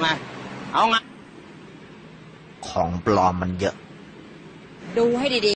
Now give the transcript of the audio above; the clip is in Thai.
ไงเอาไงของปลอมมันเยอะดูให้ดี